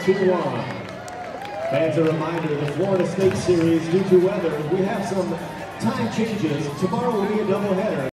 2-1. As a reminder, the Florida State series, due to weather, we have some time changes. Tomorrow will be a doubleheader.